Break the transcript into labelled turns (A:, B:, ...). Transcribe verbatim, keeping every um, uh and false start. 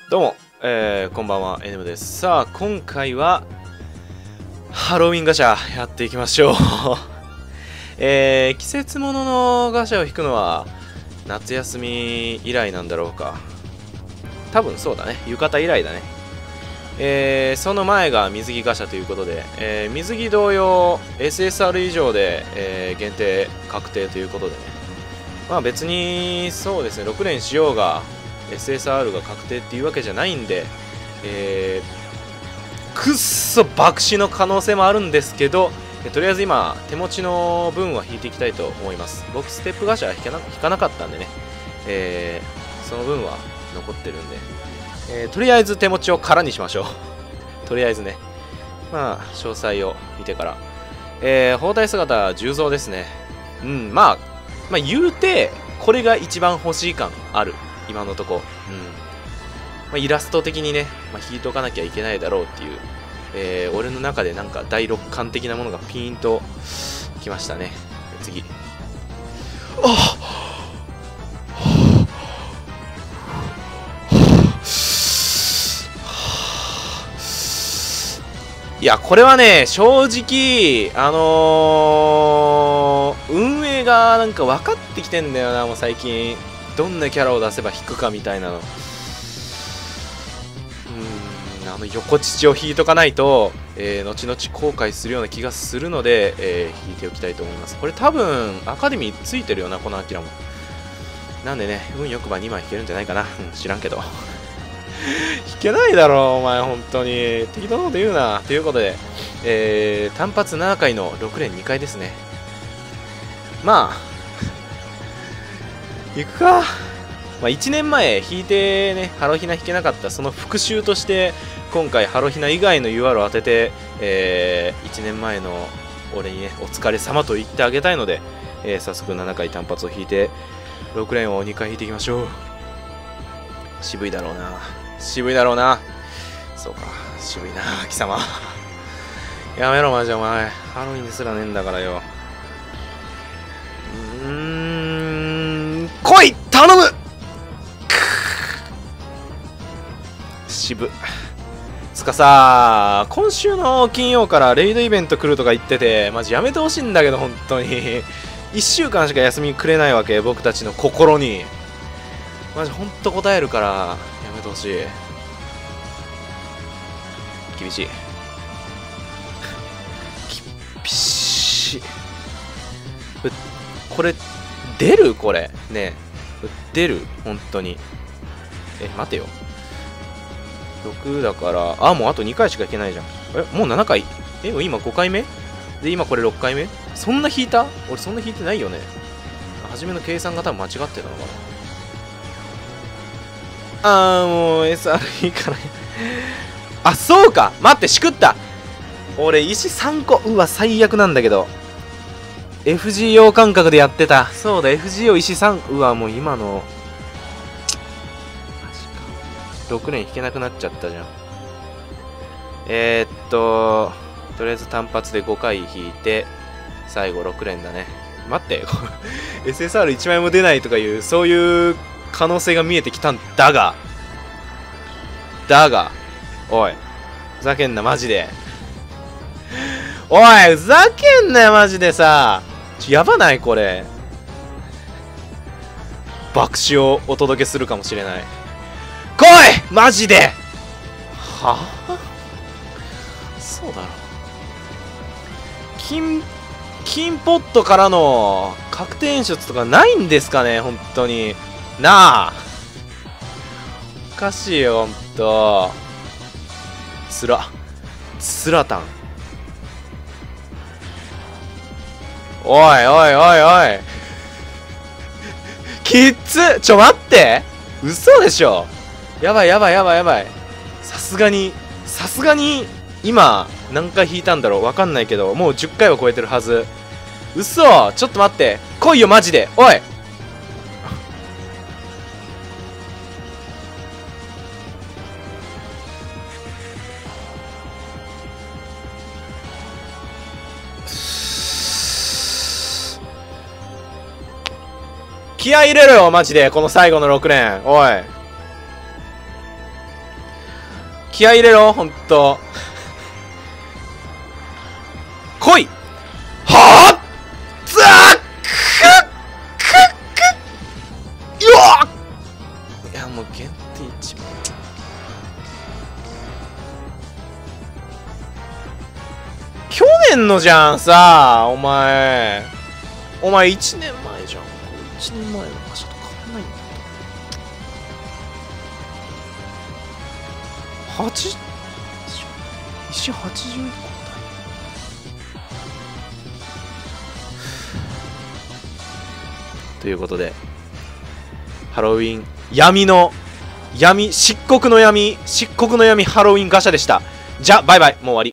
A: どうも、えー、こんばんは、エヌエム です。さあ、今回は、ハロウィンガチャやっていきましょう。えー、季節物のガチャを引くのは、夏休み以来なんだろうか。多分そうだね。浴衣以来だね。えー、その前が水着ガチャということで、えー、水着同様、エスエスアール 以上で、えー、限定確定ということでね。まあ別に、そうですね、ろく連しようが、エスエスアール が確定っていうわけじゃないんで、えー、くっそ爆死の可能性もあるんですけど、とりあえず今手持ちの分は引いていきたいと思います。僕ステップガチャ引かな、引かなかったんでね、えー、その分は残ってるんで、えー、とりあえず手持ちを空にしましょう。とりあえずね、まあ詳細を見てから、えー、包帯姿重蔵ですね。うん、まあまあ言うてこれが一番欲しい感ある今のとこ。うん、まあ、イラスト的にね、まあ、引いとかなきゃいけないだろうっていう、えー、俺の中でなんか第六感的なものがピーンときましたね。次。あっいや、これはね、正直、あのー、運営がなんか分かってきてんだよな、もう最近。どんなキャラを出せば引くかみたいなの。うーん、あの横乳を引いとかないと、えー、後々後悔するような気がするので、えー、引いておきたいと思います。これ多分、アカデミーついてるよな、このアキラも。なんでね、運よくばにまい引けるんじゃないかな。うん、知らんけど。引けないだろ、お前、本当に。適当なこと言うな。ということで、えー、単発ななかいのろく連にかいですね。まあ、行くか。まあ、いちねんまえ引いてね、ハロヒナ引けなかったその復習として、今回ハロヒナ以外の ユーアール を当てて、えー、いちねんまえの俺にね、お疲れ様と言ってあげたいので、えー、早速ななかい単発を引いて、ろく連をにかい引いていきましょう。渋いだろうな。渋いだろうな。そうか、渋いな、貴様。やめろ、マジお前。ハロウィンですらねえんだからよ。うーん、来い頼む渋。つかさ、今週の金曜からレイドイベント来るとか言ってて、マジやめてほしいんだけど、本当に。いっしゅうかんしか休みくれないわけ、僕たちの心に。マジほんと答えるから、やめてほしい。厳しい。厳しい。これ、出るこれ。ねえ。出る本当に。え、待てよ。ろくだから、あ、もうあとにかいしかいけないじゃん。え、もうななかいえ、今ごかいめで、今これろっかいめそんな引いた俺そんな引いてないよね。初めの計算が多分間違ってたのかな。あーもう エスアール いいからあ、そうか待って、しくった。俺石さんこ、うわ最悪なんだけど エフジーオー 感覚でやってた。そうだ エフジーオー 石さん、うわもう今のマジかろく連引けなくなっちゃったじゃん。えー、っととりあえず単発でごかい引いて最後ろく連だね。待ってエスエスアールいち 枚も出ないとかいうそういう可能性が見えてきたんだがだがおいふざけんなマジでおいふざけんなよマジでさ。ちょやばないこれ。爆死をお届けするかもしれない。来いマジではあそうだろ金金ポットからの確定演出とかないんですかね本当になあ。おかしいよほんと。つらつらたん。おいおいおいおいきっつちょ待って嘘でしょ。やばいやばいやばいやばい。さすがにさすがに今何回引いたんだろうわかんないけどもうじゅっかいは超えてるはず。嘘ちょっと待って来いよマジでおい気合い入れろよマジでこの最後のろく連。おい気合い入れろ、ほんと。来いはぁザックックッよっいや、もう限定一番。去年のじゃんさ、お前。お前いちねんまえじゃん。いちねんまえの場所と変わんないんだ。はち、石はちじゅういっこだ。ということで、ハロウィン、闇の、闇、漆黒の闇、漆黒の闇ハロウィンガシャでした。じゃ、バイバイ、もう終わり。